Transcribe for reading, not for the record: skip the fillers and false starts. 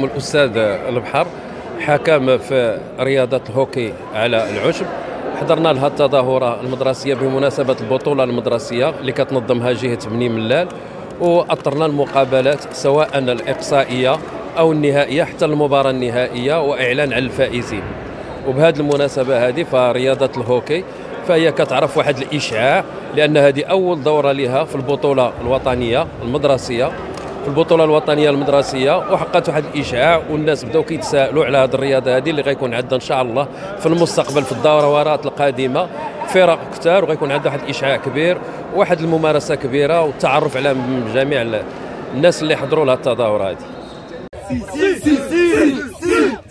الأستاذ البحر حكم في رياضة الهوكي على العشب. حضرنا لها التظاهرة المدرسية بمناسبة البطولة المدرسية اللي كتنظمها جهة بني ملال، وأطرنا المقابلات سواء الإقصائية أو النهائية حتى المباراة النهائية وإعلان عن الفائزين. وبهذه المناسبة هذه فرياضة الهوكي فهي كتعرف واحد الإشعاع، لأن هذه أول دورة لها في البطولة الوطنية المدرسية، في البطولة الوطنية المدرسية، وحققت واحد الإشعاع والناس بداو كيتسائلوا على هذه الرياضة هذه اللي غيكون عندنا إن شاء الله في المستقبل في الدورات القادمة فرق كثار، وغيكون عندها واحد الإشعاع كبير وواحد الممارسة كبيرة والتعرف على جميع الناس اللي حضروا لها التظاهرة هذه.